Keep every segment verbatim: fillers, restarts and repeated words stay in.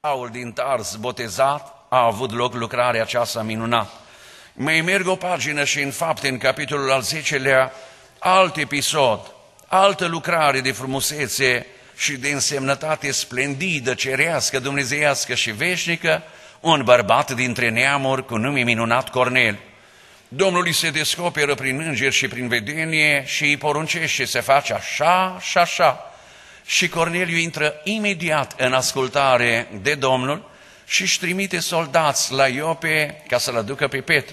Saul din Tars botezat, a avut loc lucrarea aceasta minunată. Mai merg o pagină și în Fapte, în capitolul al zecelea, alt episod, altă lucrare de frumusețe și de însemnătate splendidă, cerească, dumnezeiască și veșnică, un bărbat dintre neamuri cu nume minunat Cornel. Domnul îi se descoperă prin îngeri și prin vedenie și îi poruncește să face așa și așa. Și Corneliu intră imediat în ascultare de Domnul și își trimite soldați la Iope ca să-l aducă pe Petru.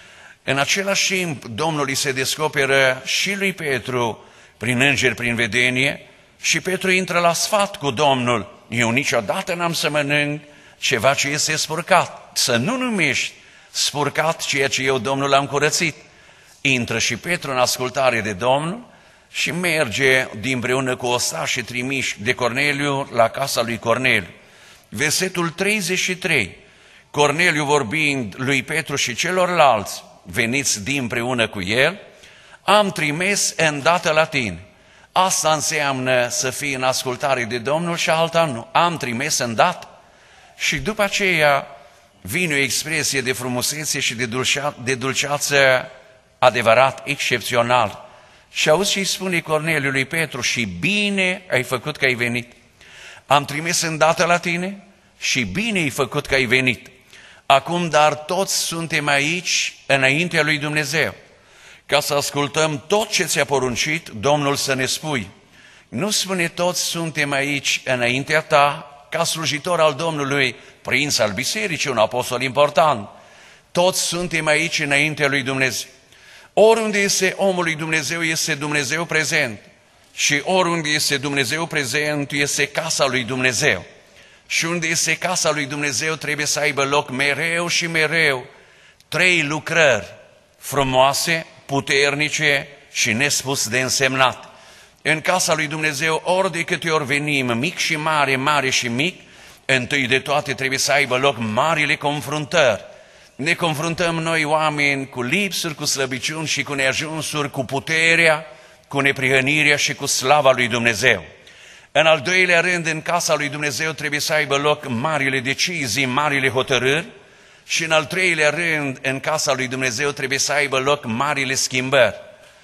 În același timp, Domnul îi se descoperă și lui Petru prin îngeri, prin vedenie, și Petru intră la sfat cu Domnul. Eu niciodată n-am să mănânc ceva ce este spurcat. Să nu numești spurcat ceea ce eu, Domnul, am curățit. Intră și Petru în ascultare de Domnul și merge dinpreună cu ostașii trimiși de Corneliu la casa lui Corneliu. Versetul treizeci și trei. Corneliu vorbind lui Petru și celorlalți veniți dinpreună cu el, am trimis îndată la tine. Asta înseamnă să fii în ascultare de Domnul și alta nu. Am trimis îndată. Și după aceea vine o expresie de frumusețe și de, dulcea, de dulceață adevărat, excepțional. Și auzi ce îi spune Corneliu lui Petru: și bine ai făcut că ai venit. Am trimis îndată la tine și bine ai făcut că ai venit. Acum, dar toți suntem aici înaintea lui Dumnezeu, ca să ascultăm tot ce ți-a poruncit Domnul să ne spui. Nu spune toți suntem aici înaintea ta, ca slujitor al Domnului, prinț al bisericii, un apostol important. Toți suntem aici înaintea lui Dumnezeu. Oriunde este omul lui Dumnezeu, este Dumnezeu prezent. Și oriunde este Dumnezeu prezent, este casa lui Dumnezeu. Și unde este casa lui Dumnezeu, trebuie să aibă loc mereu și mereu trei lucrări frumoase, puternice și nespus de însemnat. În casa lui Dumnezeu, ori de câte ori venim, mic și mare, mare și mic, întâi de toate trebuie să aibă loc marile confruntări. Ne confruntăm noi oameni cu lipsuri, cu slăbiciuni și cu neajunsuri, cu puterea, cu neprihănirea și cu slava lui Dumnezeu. În al doilea rând, în casa lui Dumnezeu trebuie să aibă loc marile decizii, marile hotărâri, și în al treilea rând, în casa lui Dumnezeu trebuie să aibă loc marile schimbări.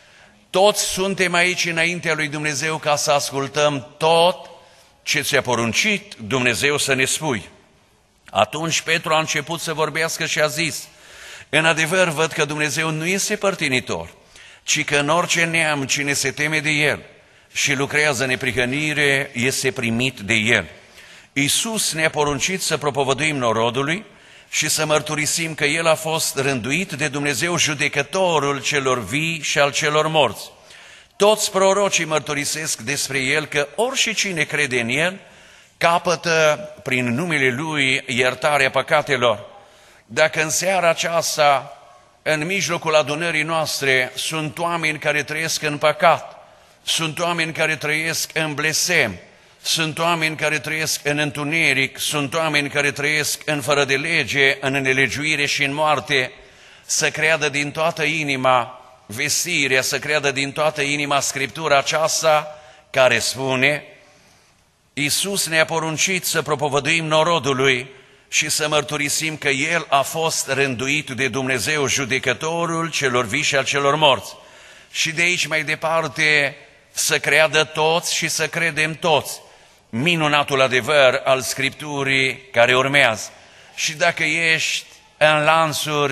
Toți suntem aici înaintea lui Dumnezeu ca să ascultăm tot ce ți-a poruncit Dumnezeu să ne spui. Atunci Petru a început să vorbească și a zis: în adevăr văd că Dumnezeu nu este părtinitor, ci că în orice neam cine se teme de El și lucrează neprihănire este primit de El. Iisus ne-a poruncit să propovăduim norodului și să mărturisim că El a fost rânduit de Dumnezeu judecătorul celor vii și al celor morți. Toți prorocii mărturisesc despre El că orice cine crede în El capătă prin numele Lui iertarea păcatelor. Dacă în seara aceasta, în mijlocul adunării noastre, sunt oameni care trăiesc în păcat, sunt oameni care trăiesc în blesem, sunt oameni care trăiesc în întuneric, sunt oameni care trăiesc în fără de lege, în nelegiuire și în moarte, să creadă din toată inima vestirea, să creadă din toată inima Scriptura aceasta care spune: Iisus ne-a poruncit să propovăduim norodului și să mărturisim că El a fost rânduit de Dumnezeu judecătorul celor vii și al celor morți. Și de aici mai departe să creadă toți și să credem toți minunatul adevăr al Scripturii care urmează. Și dacă ești în lanțuri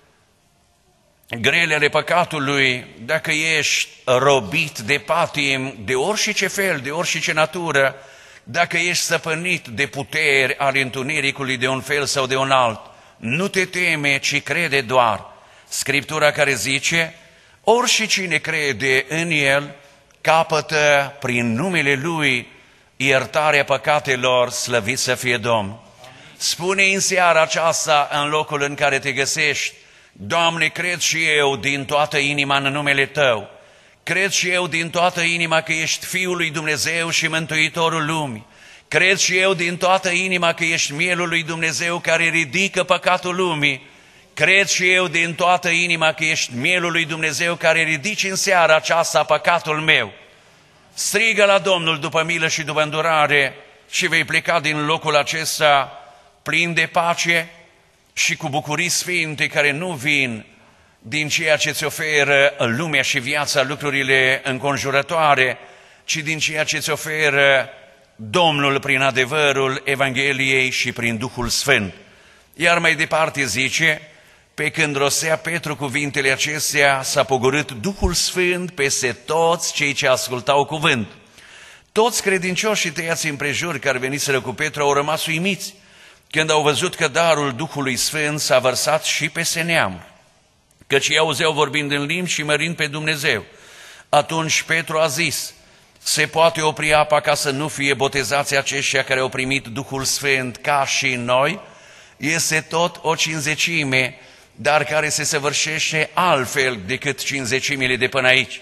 grele ale păcatului, dacă ești robit de patim, de orice fel, de orice natură, dacă ești stăpânit de puteri ale întunericului de un fel sau de un alt, nu te teme, ci crede doar. Scriptura care zice: orice cine crede în El capătă prin numele Lui iertarea păcatelor, slăvit să fie Domnul. Spune în seara aceasta, în locul în care te găsești: Doamne, cred și eu din toată inima în numele Tău. Cred și eu din toată inima că ești Fiul lui Dumnezeu și Mântuitorul lumii. Cred și eu din toată inima că ești mielul lui Dumnezeu care ridică păcatul lumii. Cred și eu din toată inima că ești mielul lui Dumnezeu care ridici în seara aceasta păcatul meu. Strigă la Domnul după milă și după îndurare și vei pleca din locul acesta plin de pace și cu bucurii sfinte care nu vin din ceea ce îți oferă lumea și viața, lucrurile înconjurătoare, ci din ceea ce îți oferă Domnul prin adevărul Evangheliei și prin Duhul Sfânt. Iar mai departe zice, pe când rostea Petru cuvintele acestea, s-a pogorât Duhul Sfânt peste toți cei ce ascultau cuvânt. Toți credincioșii tăiați împrejur care veniseră cu Petru au rămas uimiți când au văzut că darul Duhului Sfânt s-a vărsat și peste neamuri, căci ei auzeau vorbind în limbi și mărind pe Dumnezeu. Atunci Petru a zis, se poate opri apa ca să nu fie botezați aceștia care au primit Duhul Sfânt ca și noi? Este tot o cinzecime, dar care se săvârșește altfel decât cinzecimile de până aici.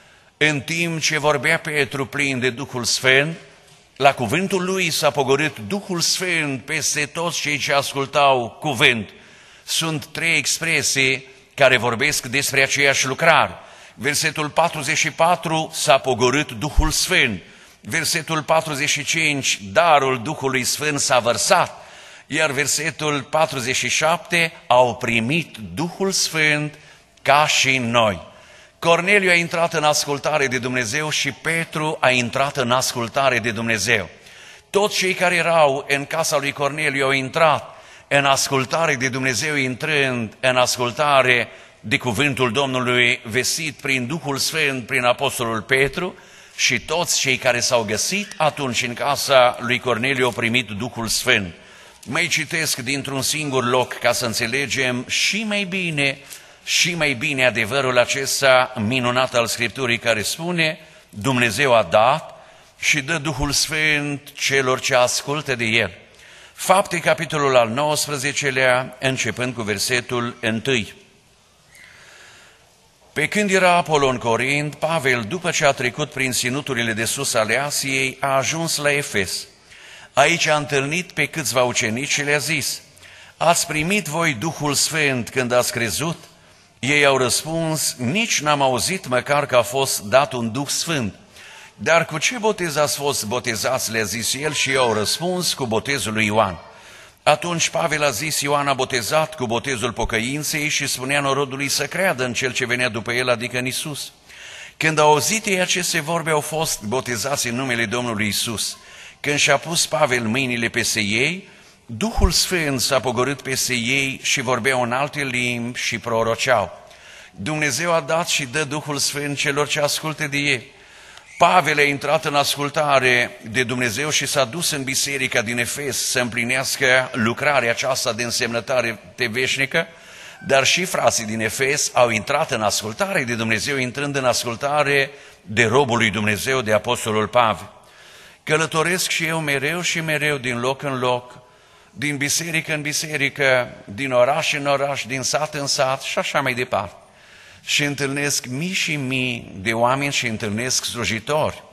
În timp ce vorbea Petru plin de Duhul Sfânt, la cuvântul lui s-a pogorât Duhul Sfânt peste toți cei ce ascultau cuvânt. Sunt trei expresii care vorbesc despre aceeași lucrare. Versetul patruzeci și patru, s-a pogorât Duhul Sfânt. Versetul patruzeci și cinci, darul Duhului Sfânt s-a vărsat. Iar versetul patruzeci și șapte, au primit Duhul Sfânt ca și noi. Corneliu a intrat în ascultare de Dumnezeu și Petru a intrat în ascultare de Dumnezeu. Toți cei care erau în casa lui Corneliu au intrat în ascultare de Dumnezeu, intrând în ascultare de cuvântul Domnului vestit prin Duhul Sfânt, prin Apostolul Petru, și toți cei care s-au găsit atunci în casa lui Corneliu au primit Duhul Sfânt. Mai citesc dintr-un singur loc ca să înțelegem și mai bine, și mai bine adevărul acesta minunat al Scripturii care spune, Dumnezeu a dat și dă Duhul Sfânt celor ce ascultă de El. Fapte, capitolul al nouăsprezecelea, începând cu versetul unu. Pe când era Apollo în Corint, Pavel, după ce a trecut prin ținuturile de sus ale Asiei, a ajuns la Efes. Aici a întâlnit pe câțiva ucenici și le-a zis, ați primit voi Duhul Sfânt când ați crezut? Ei au răspuns, nici n-am auzit măcar că a fost dat un Duh Sfânt. Dar cu ce botez ați fost botezați, le-a zis el, și ei au răspuns, cu botezul lui Ioan. Atunci Pavel a zis, Ioan a botezat cu botezul pocăinței și spunea norodului să creadă în cel ce venea după el, adică în Iisus. Când au auzit ei aceste vorbe, au fost botezați în numele Domnului Iisus. Când și-a pus Pavel mâinile peste ei, Duhul Sfânt s-a pogorât peste ei și vorbeau în alte limbi și proroceau. Dumnezeu a dat și dă Duhul Sfânt celor ce ascultă de ei. Pavel a intrat în ascultare de Dumnezeu și s-a dus în biserica din Efes să împlinească lucrarea aceasta de însemnătate veșnică, dar și frații din Efes au intrat în ascultare de Dumnezeu, intrând în ascultare de robul lui Dumnezeu, de Apostolul Pavel. Călătoresc și eu mereu și mereu din loc în loc, din biserică în biserică, din oraș în oraș, din sat în sat și așa mai departe. Și întâlnesc mii și mii de oameni și întâlnesc slujitori.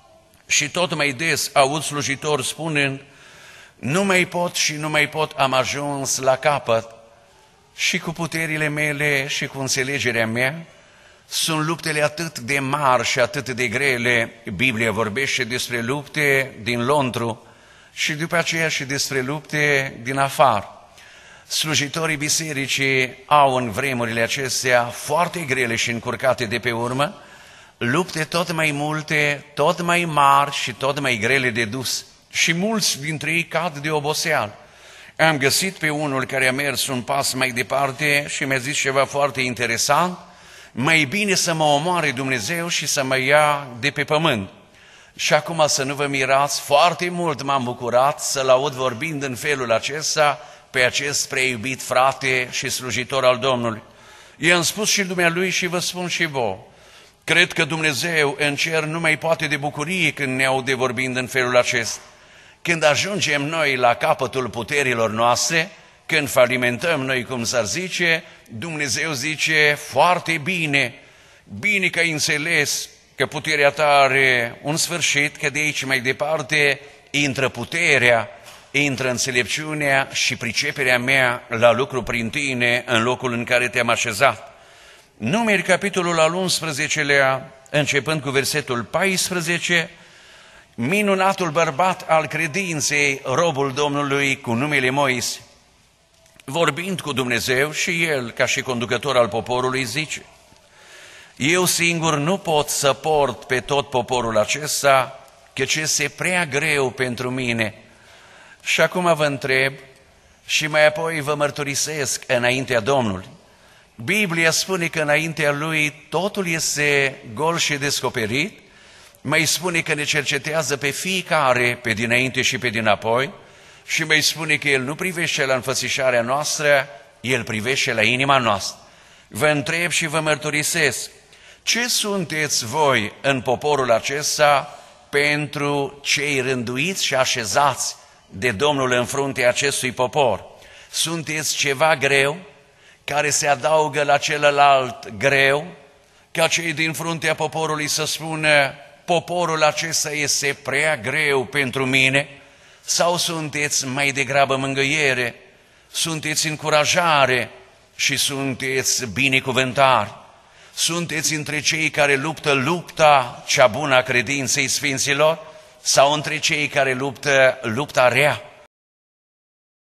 Și tot mai des aud slujitori spunând, nu mai pot și nu mai pot, am ajuns la capăt. Și cu puterile mele și cu înțelegerea mea, sunt luptele atât de mari și atât de grele. Biblia vorbește despre lupte din lăuntru și după aceea și despre lupte din afară. Slujitorii bisericii au în vremurile acestea foarte grele și încurcate de pe urmă, lupte tot mai multe, tot mai mari și tot mai grele de dus. Și mulți dintre ei cad de oboseală. Am găsit pe unul care a mers un pas mai departe și mi-a zis ceva foarte interesant, mai bine să mă omoare Dumnezeu și să mă ia de pe pământ. Și acum să nu vă mirați, foarte mult m-am bucurat să-l aud vorbind în felul acesta pe acest preiubit frate și slujitor al Domnului. I-am spus și dumnealui și vă spun și vouă. Cred că Dumnezeu în cer nu mai poate de bucurie când ne aude vorbind în felul acesta. Când ajungem noi la capătul puterilor noastre, când falimentăm noi, cum s-ar zice, Dumnezeu zice, foarte bine, bine că ai înțeles că puterea ta are un sfârșit, că de aici mai departe intră puterea, intră înțelepciunea și priceperea mea la lucru prin tine în locul în care te-am așezat. Numeri, capitolul al unsprezecelea, începând cu versetul paisprezece, minunatul bărbat al credinței, robul Domnului cu numele Moise, vorbind cu Dumnezeu și el, ca și conducător al poporului, zice: eu singur nu pot să port pe tot poporul acesta, căci este prea greu pentru mine. Și acum vă întreb și mai apoi vă mărturisesc înaintea Domnului. Biblia spune că înaintea Lui totul este gol și descoperit, mai spune că ne cercetează pe fiecare pe dinainte și pe dinapoi și mai spune că El nu privește la înfățișarea noastră, El privește la inima noastră. Vă întreb și vă mărturisesc, ce sunteți voi în poporul acesta pentru cei rânduiți și așezați de Domnul în fruntea acestui popor? Sunteți ceva greu care se adaugă la celălalt greu, ca cei din fruntea poporului să spună: poporul acesta este prea greu pentru mine? Sau sunteți mai degrabă mângâiere, sunteți încurajare și sunteți binecuvântare? Sunteți între cei care luptă lupta cea bună a credinței sfinților sau între cei care luptă lupta rea?